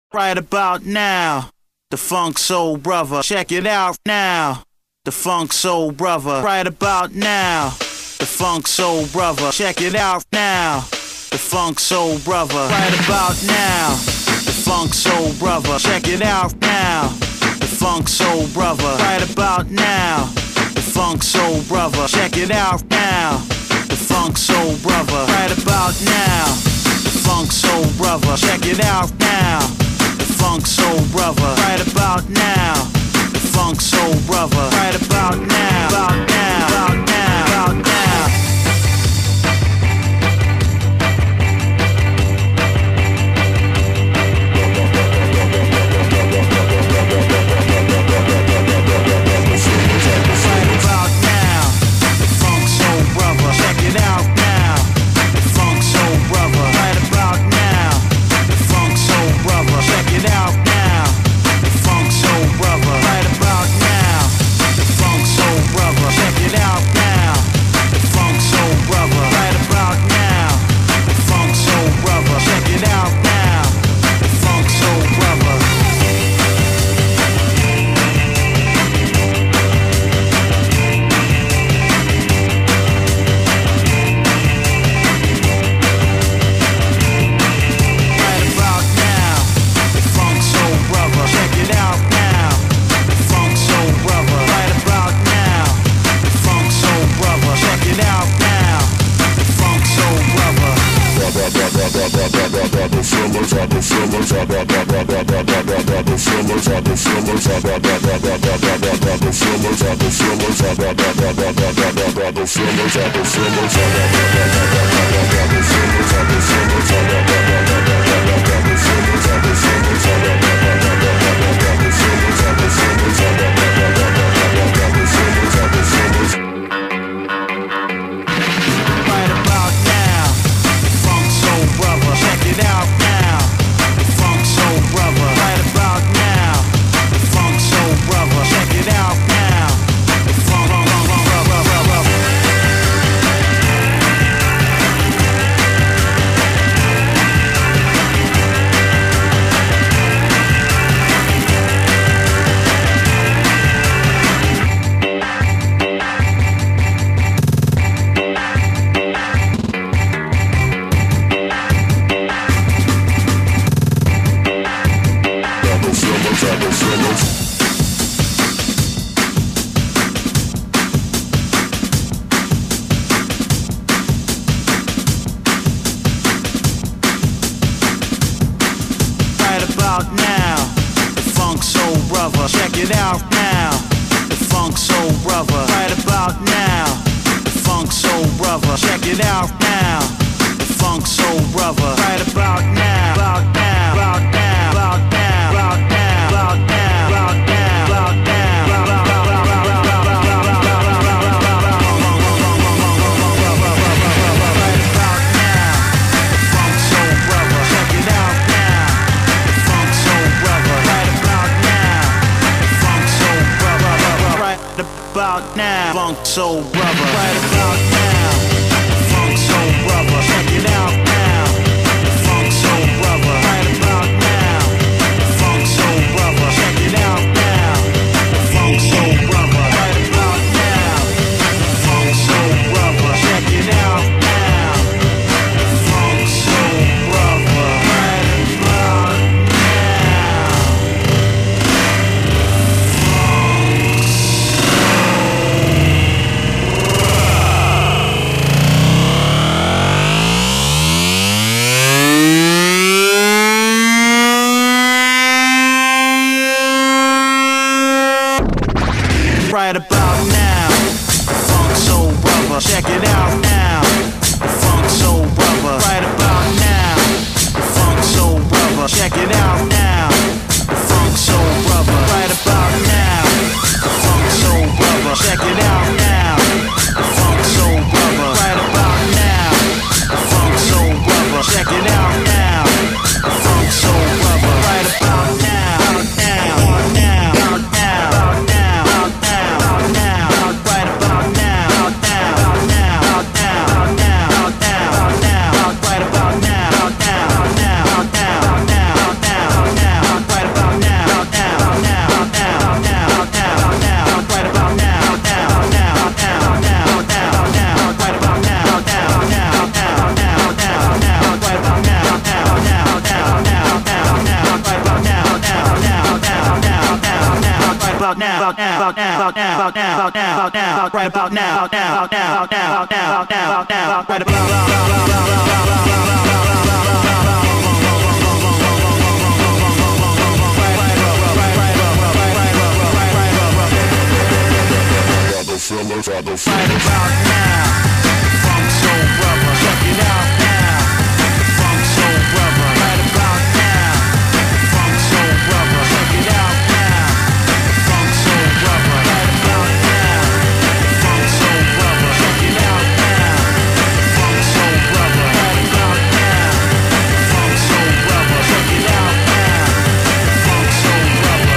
Right about now, the Funk Soul Brother. Check it out now, the Funk Soul Brother. Right about now, the Funk Soul Brother. Check it out now, the Funk Soul Brother. Right about now, the Funk Soul Brother. Check it out now, the Funk Soul Brother. Right about now, the Funk Soul Brother. Check it out now, the Funk Soul Brother. Right about now, the Funk Soul Brother. Check it out now, the Funk Soul Brother. Right about now, the Funk Soul Brother. Right about now, about now, about now, about now. Funk Soul Brother. Right about now, Funk Soul Brother. Check it out now, Funk Soul Brother. Right about now, Funk Soul Brother. Check it out now, Funk Soul Brother. Right about now, Funk Soul Brother. Check it out now, Funk Soul Brother. Right about right about now, Funk Soul Brother. Check it out now, Funk Soul Brother. Right about now, Funk Soul Brother. Check it out now, Funk Soul Brother. Right about now, Funk Soul Brother. Check it out now, Funk Soul Brother. Right about now, Funk Soul Brother. Check it out now, Funk Soul Brother. Right about now, now, now, now, now, now, now, right about now, now, now, now, now, now, now, right about now, now, now, now, now, now, now. about now, about now, about now, about now, about now, about now, about now, right about now, about now, about now, about now, about now, about now, about now, right about now, funk soul brother, check it out now, funk soul brother, right about now, funk soul brother, check it out now, funk soul brother, right about now, funk soul brother, check it out now, funk soul brother, right about now, funk soul brother, check it out now, funk soul brother.